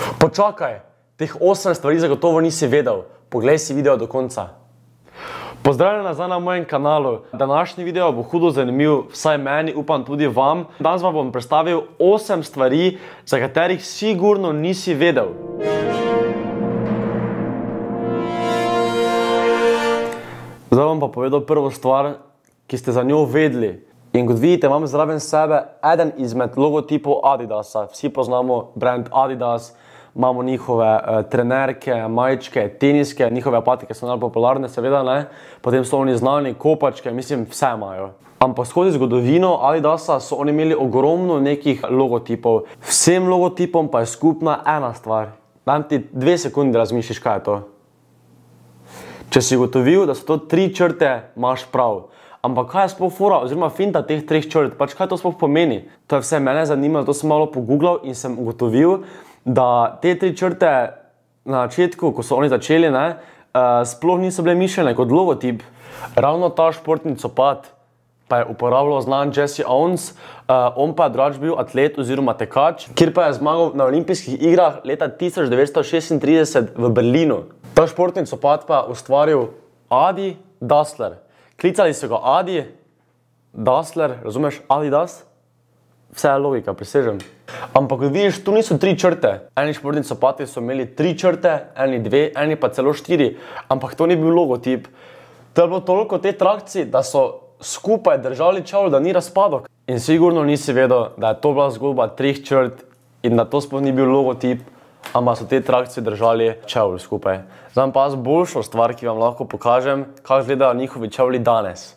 Počakaj, teh 8 stvari zagotovo nisi vedel. Poglej si video do konca. Pozdravljeni nazaj na mojem kanalu. Današnji video bo hudo zanimiv, vsaj meni, upam tudi vam. Danes vam bom predstavil 8 stvari, za katerih sigurno nisi vedel. Zdaj bom pa povedal prvo stvar, ki ste za njo vedeli. In kot vidite, imam zraven sebe eden izmed logotipov Adidasa. Vsi poznamo brand Adidas, imamo njihove trenerke, majčke, teniske, njihove patike so najpopularne, seveda ne. Potem so oni znani, kopačke, mislim, vse imajo. Ampak skozi zgodovino Adidasa so oni imeli ogromno nekih logotipov. Vsem logotipom pa je skupna ena stvar. Dam ti 2 sekundi razmišljiš, kaj je to. Če si ugotovil, da so to 3 črte, imaš prav. Ampak kaj je sploh fora oziroma finta teh 3 črt? Pač kaj to sploh pomeni? To je vse mene zanimalo, zato sem malo pogooglal in sem ugotovil, da te 3 črte na začetku, ko so oni začeli, sploh niso bile mišljene kot logotip. Ravno ta športni copat pa je uporabljal znan Jesse Owens, on pa je drugače bil atlet oziroma tekač, kjer pa je zmagal na olimpijskih igrah leta 1936 v Berlinu. Ta športni copat pa je ustvaril Adi Dassler. Klicali so ga Adi Dassler, razumeš, Adidas? Vse je logika, prisežem. Ampak kot vidiš, tu niso 3 črte. Eni športni copati so imeli 3 črte, eni 2, eni pa celo 4. Ampak to ni bil logotip. To je bilo toliko te trakcij, da so skupaj držali čevlj, da ni razpadok. In sigurno nisi vedel, da je to bila zgodba 3 črt in da to sploh ni bil logotip, ampak so te trakcije držali čevlj skupaj. Zdaj pa jaz boljšo stvar, ki vam lahko pokažem, kako izgledajo njihovi čevlji danes.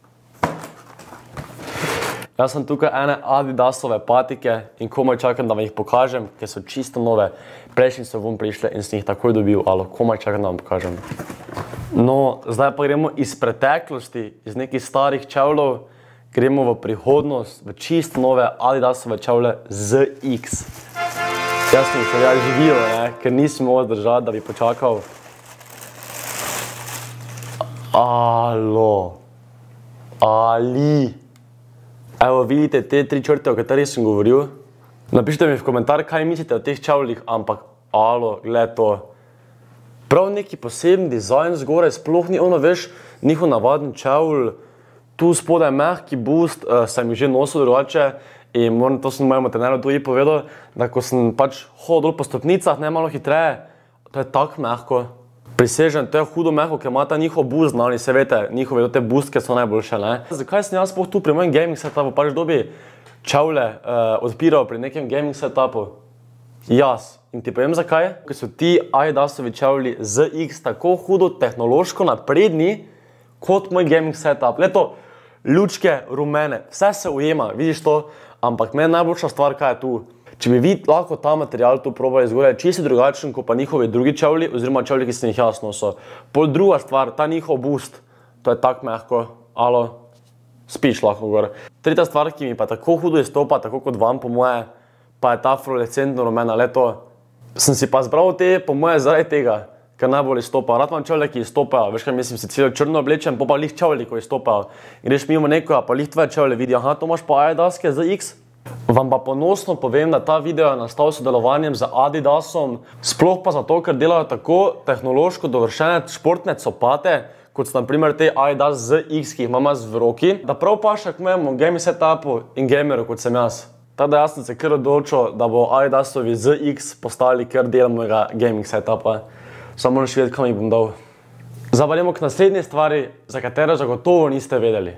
Jaz sem tukaj ene Adidasove patike in komaj čakam, da vam jih pokažem, ker so čisto nove. Prejšnji so vam prišle in sem jih takoj dobil, alo, komaj čakam, da vam pokažem. No, zdaj pa gremo iz preteklosti, iz nekih starih čevljev, gremo v prihodnost, v čisto nove Adidasove čevlje ZX. Jaz sem jih živijo, ker nisem mogel držati, da bi počakal. Alo. Ali. Evo, vidite te 3 črte, o katerih sem govoril. Napišite mi v komentar, kaj mislite o teh čevljih, ampak alo, gled to. Prav neki poseben dizajn zgoraj, sploh ni ono, veš, njihov navaden čevlj. Tu spodaj mehki boost, sem jih že nosil drugače. In to sem mojemu trenerju tudi povedal, da ko sem pač hodil dol po stopnicah, ne malo hitreje, to je tako mehko. Prisežem, to je hudo mehko, ker ima ta njihov boost, znani se vete, njihove te boostke so najboljše, ne. Zakaj sem jaz sploh tu pri mojem gaming setupu, pač dobi čevlje odpiral pri nekem gaming setupu? Jaz. In ti povem zakaj? Ker so ti Adidasovi čevlji ZX tako hudo tehnološko napredni, kot moj gaming setup. Leto, lučke, rumene, vse se ujema, vidiš to? Ampak meni najboljša stvar, kaj je tu. Če bi vi lahko ta material tu probali zgoraj, čisto drugačen, kot pa njihovi drugi čevlji, oziroma čevlji, ki sem jih jaz nosil. Pol druga stvar, ta njihov boost, to je tako mehko, alo, spiš lahko gor. Tretja stvar, ki mi pa tako hudo izstopa, tako kot vam po moje, pa je ta fluorescentno rumena. Leto, sem si pa zbral te, po moje, zaradi tega, ker najbolj izstopa. Rad imam čevlje, ki izstopajo, veš kaj mislim, si celo črno oblečen, pa lih čevlji, ko izstopajo. Greš mimo nekoga, pa lih tvoje čevlje vidi, aha, to imaš pa Adidaske ZX. Vam pa ponosno povem, da ta video je nastal s sodelovanjem z Adidasom, sploh pa zato, ker delajo tako tehnološko dovršene športne copate, kot so na primer te Adidas ZX, ki jih imam jaz v roki, da prav paše k mojemu gaming setupu in gameru, kot sem jaz. Tako da jaz sem se kar odločil, da bo Adidasovi ZX postali kar del mojega gaming setupa. Samo moram še vedeti, kam jih bom dal. Zdaj pa gremo k naslednji stvari, za katero zagotovo niste vedeli.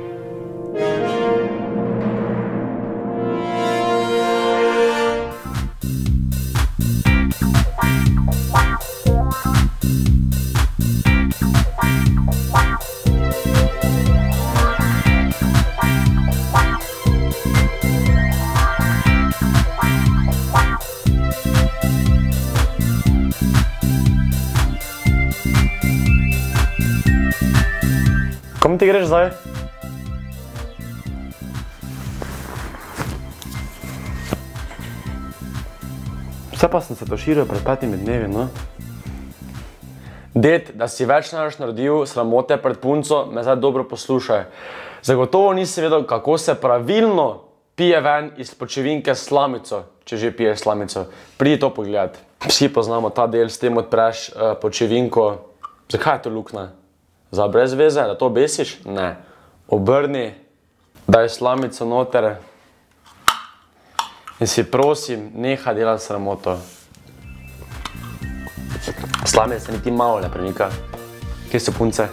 Kam ti greš zdaj? Vse pa sem se toširil pred 5 dnevi, no? Ded, da si več ne boš naredil sramote pred punco, me zdaj dobro poslušaj. Zagotovo nisi vedel, kako se pravilno pije ven iz pločevinke s slamico. če že piješ slamico. Pridi to pogledati. Vsi poznamo ta del, s tem odpreš počevinko. Zakaj je to luknja? Za brez veze, da to obesiš? Ne. Obrni, daj slamico noter in si prosim, nehaj delati sramoto. Slamica niti malo ne premika. Kje so punce?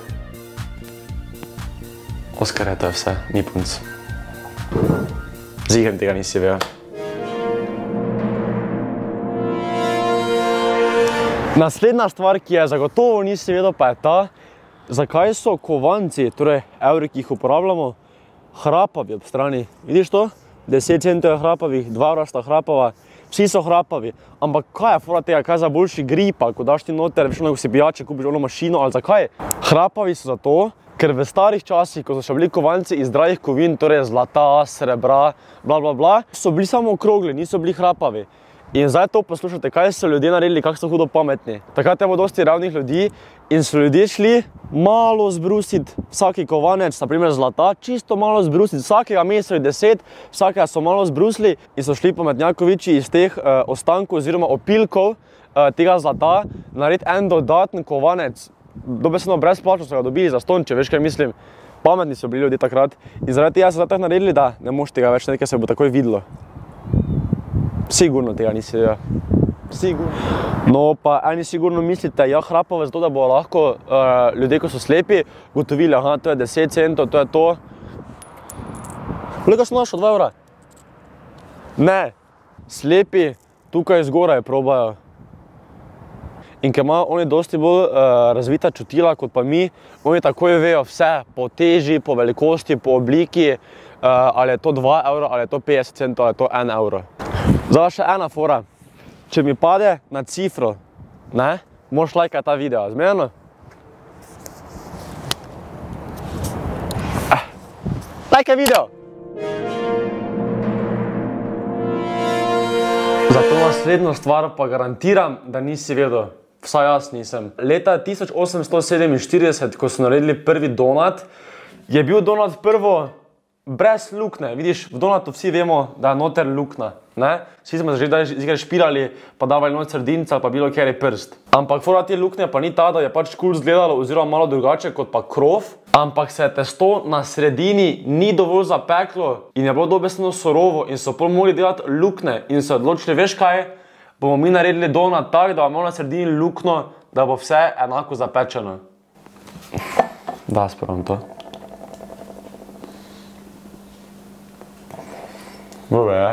Oskar, to je vse, ni punc. Zihem tega nisi vedel. Naslednja stvar, ki je zagotovo nisi vedel, pa je ta, zakaj so kovanci, torej evri, ki jih uporabljamo, hrapavi ob strani. Vidiš to? 10 centov je hrapavih, 2 evra sta hrapava, vsi so hrapavi. Ampak kaj je fora tega, kaj za boljši grip, ali ko daš ti noter, veš ono, ko si pijače, kupiš ono mašino, ali zakaj? Hrapavi so zato, ker v starih časih, ko so še bili kovanci iz dragih kovin, torej zlata, srebra, bla bla bla, so bili samo okrogli, niso bili hrapavi. In zdaj to poslušate, kaj so ljudje naredili, kako so hudo pametni. Takrat je bilo dosti ravnih ljudi in so ljudje šli malo zbrusiti vsaki kovanec, naprimer zlata, čisto malo zbrusiti, vsakega mesili 10, vsakega so malo zbrusili in so šli pametnjakoviči iz teh ostankov oziroma opilkov tega zlata narediti en dodaten kovanec. Dobesedno brezplačno so ga dobili za ston, če veš, kaj mislim. Pametni so bili ljudje takrat in zaradi tega so zdaj tako naredili, da ne moš tega več nekaj, se bo takoj videlo. Sigurno tega nisi vedel. Sigurno. No, pa eni sigurno mislite, ja, hrapave zato, da bo lahko ljudje, ko so slepi, gotovili, aha, to je 10 centov, to je to. Koliko sem našel, 2 evra? Ne, slepi tukaj zgoraj probajo. In ker imajo oni dosti bolj razvita čutila kot pa mi, oni takoj vejo vse po teži, po velikosti, po obliki, ali je to 2 evra, ali je to 50 centov, ali je to 1 evro. Zdaj še ena fora. Če mi pade na cifro, ne, moraš lajkati ta video, zmerno? Lajkaj video! Za to naslednjo stvar pa garantiram, da nisi vedel. Vsaj jaz nisem. Leta 1847, ko so naredili prvi donut, je bil donut prvo brez lukne. Vidiš, v donutu vsi vemo, da je noter lukna. Vsi smo že zikaj špirali, pa davali noč sredinca ali pa bilo kjer je prst. Ampak fora te lukne pa ni ta, da je pač kul izgledalo oziroma malo drugače kot pa krov, ampak se je testo na sredini ni dovolj zapeklo in je bilo dobesedno surovo in so pol mogli delati lukne in se odločili, veš kaj, bomo mi naredili donut tak, da bomo na sredini lukno, da bo vse enako zapečeno. Da, spravo to. Dobre, je.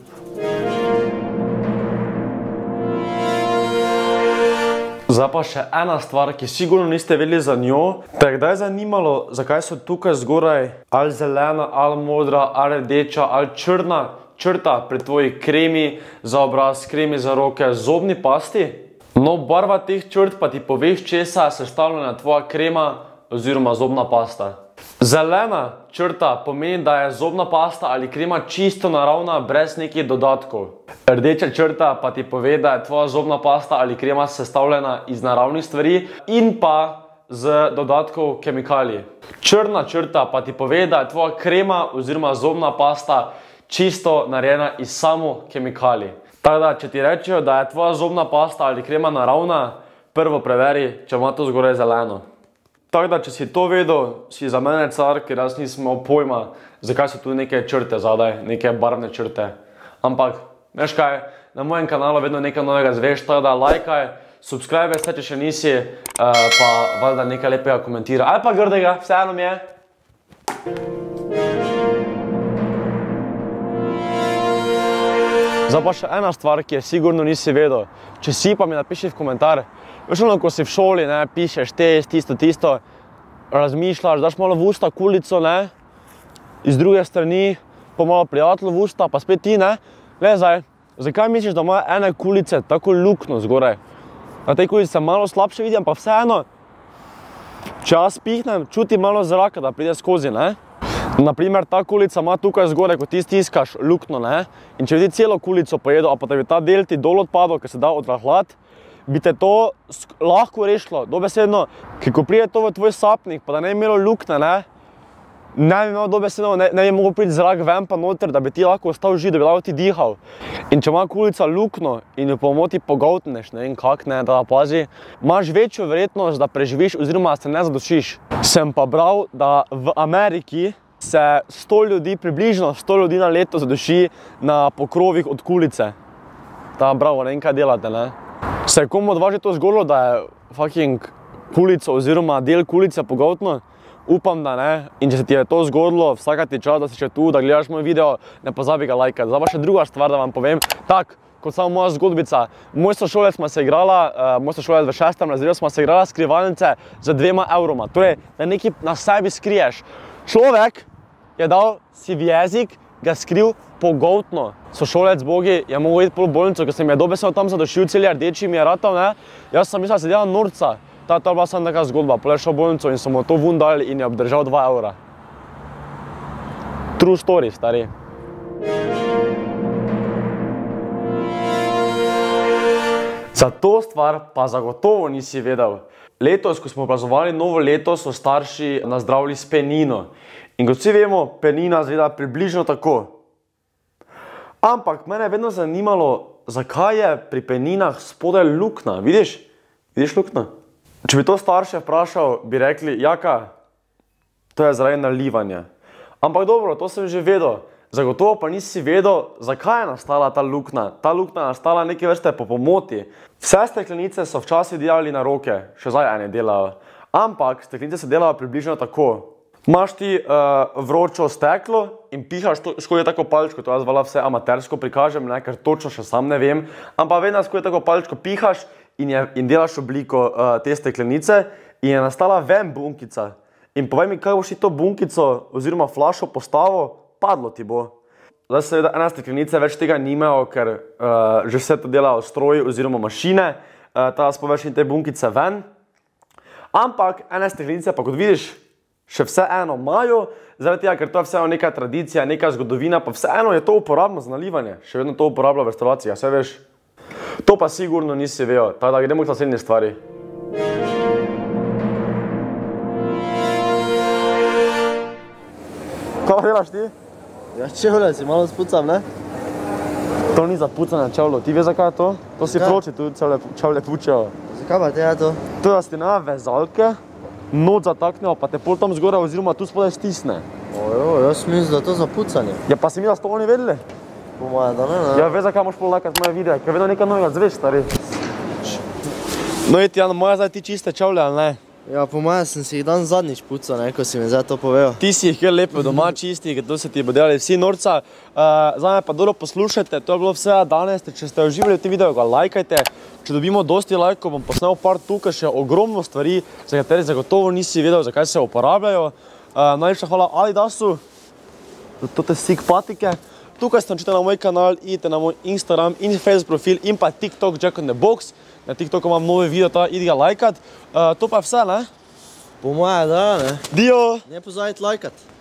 Zdaj pa še ena stvar, ki sigurno niste vedeli za njo. Te je kdaj zanimalo, zakaj so tukaj zgoraj ali zelena, ali modra, ali rdeča, ali črna črta pri tvoji kremi za obraz, kremi za roke, zobni pasti? No, barva teh črt pa ti poveš, česa je sestavljena tvoja krema oziroma zobna pasta. Zelena črta pomeni, da je zobna pasta ali krema čisto naravna, brez nekih dodatkov. Rdeča črta pa ti pove, da je tvoja zobna pasta ali krema sestavljena iz naravnih stvari in pa z dodatkov kemikalij. Črna črta pa ti pove, da je tvoja krema oziroma zobna pasta čisto narejena iz samo kemikalij. Tako da, če ti rečejo, da je tvoja zobna pasta ali krema naravna, prvo preveri, če ima to zgoraj zeleno. Tako da, če si to vedel, si za mene car, ker jaz nisem imel pojma, zakaj so tu neke črte zadaj, neke barvne črte. Ampak, veš kaj, na mojem kanalu vedno nekaj novega zveš, tako da lajkaj, subscribe se, če še nisi, pa valjda nekaj lepega komentira. Ali pa grdega, vseeno mi je. Zdaj pa še ena stvar, ki je sigurno nisi vedel. Če si, pa mi napiši v komentar. Veš ono, ko si v šoli, pišeš tisto, razmišljaš, daš malo v usta kulico, iz druge strani, pa malo prijatelj v usta, pa spet ti, Glej zdaj, zakaj misliš, da ima ene kulice tako lukno zgoraj? Na tej kulici se malo slabše vidim, pa vseeno, če jaz pihnem, čutim malo zraka, da pride skozi, Naprimer, ta kulica ima tukaj zgoraj, ko ti stiskaš lukno, In če bi ti celo kulico pojedel, a pa da bi ta del ti dol odpadel, ker se da odrahljati, bi te to lahko rešilo, dobesedno, ker ko pride to v tvoj sapnik, pa da ne bi imelo lukne, ne bi imel dobesedno, ne bi mogel priti zrak ven pa noter, da bi ti lahko ostal živ, da bi lahko ti dihal. In če ima kulica luknjo in jo po moti pogoltneš, ne vem kak, ne, da pazi, imaš večjo verjetnost, da preživiš oziroma se ne zadušiš. Sem pa bral, da v Ameriki se 100 ljudi, približno 100 ljudi na leto zaduši na pokrovih od kulice. Ta bravo, ne vem kaj delate, ne. Se je komu od vas že to zgodilo, da je fucking kulico oziroma del kulice pogoltno? Upam, da ne. In če se ti je to zgodilo, vsaka ti čas, da si še tu, da gledaš moj video, ne pozabi ga lajkati. Zdaj pa še druga stvar, da vam povem. Tak, kot samo moja zgodbica. Moj sošolec smo se igrala, moj sošolec v 6. razredu smo se igrala skrivalnice za 2 evroma. Torej, da nekaj na sebi skriješ. Človek je dal si v jezik, ga skril pogoltno. Sošolec bogi je mogel iti pol bolnico, ker se mi je dobesedno tam zadušil, celi rdeči mi je ratal, ne. Jaz sem mislil, da se dela norca. Ta je bila samo neka zgodba, pol je šel v bolnico in so mu to vun dali in je obdržal 2 evra. True story, stari. Za to stvar pa zagotovo nisi vedel. Letos, ko smo praznovali novo leto, so starši nazdravili s penino. In kot vsi vemo, penina izgleda približno tako. Ampak mene je vedno zanimalo, zakaj je pri peninah spodaj luknja. Vidiš? Vidiš luknjo? Če bi to starše vprašal, bi rekli, jaka, to je zaradi nalivanja. Ampak dobro, to sem že vedel. Zagotovo pa nisi vedel, zakaj je nastala ta luknja. Ta luknja je nastala neke vrste po pomoti. Vse steklenice so včasih delali na roke, še zdaj ene delajo. Ampak steklenice se delajo približno tako. Imaš ti vročo steklo in pihaš skozi tako palčko, to jaz vse amatersko prikažem, ne, ker točno še sam ne vem. Ampak vedno skozi tako palčko pihaš in delaš obliko te steklenice in je nastala ven bunkica. In povej mi, kaj boš ti to bunkico oziroma flašo postavil, padlo ti bo. Zdaj seveda ene steklenice več tega nimajo, ker že vse to delajo stroji oziroma mašine, ta spoveš in te bunkice ven. Ampak ene steklenice pa kot vidiš, še vseeno imajo, zaradi tega, ker to je vseeno neka tradicija, neka zgodovina, pa vseeno je to uporabno za nalivanje. Še vedno to uporablja v restauracijah, vse veš. To pa sigurno nisi vedel, tako da gremo k naslednji stvari. Kaj delaš ti? Ja, čevlje si malo spucam, ne? To ni za pucanje čevljev, ti veš zakaj je to? To si proči, tu čevlje pučejo. Zakaj pa te je to? To je, da si na vezalke, noč zataknejo, pa te pol tam zgoraj oziroma tu spodaj stisne. Ojo, jaz mislim, da je to za pucanje. Ja, pa si mi da to oni vedeli? Po moje, da ne, ne? Ja, veš zakaj moš pol lajkati moje videe, ker vedno nekaj novega zveš, stari. No, iti, Jan, moja zdaj ti čiste čevlje, ali ne? Ja, po moje sem si jih dan zadnjič pucal, ne, ko si mi zdaj to povedal. Ti si jih kjer lepo doma čisti, ker to se ti bo delali vsi norca. Zdaj me pa dobro poslušajte, to je bilo vse danes, če ste uživali v tem videu, ga lajkajte. Če dobimo dosti lajkov, bom posnel par tukaj še ogromno stvari, za katere zagotovo nisi vedel, zakaj se uporabljajo. Najlepša hvala Adidasu, za tote sick patike. Tukaj ste načite na moj kanal, idite na moj Instagram in Facebook profil in pa TikTok Jack in the Box. Na TikToku imam nove video, idi ga lajkat. To pa je vse, ne? Po moje, da, ne? Dio! Ne pozabiti lajkat.